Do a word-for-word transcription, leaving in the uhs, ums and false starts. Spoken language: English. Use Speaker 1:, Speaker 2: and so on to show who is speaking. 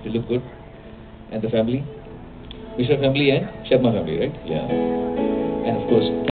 Speaker 1: You look good. And the family? Mishra family and Sharma family, right? Yeah. And of course,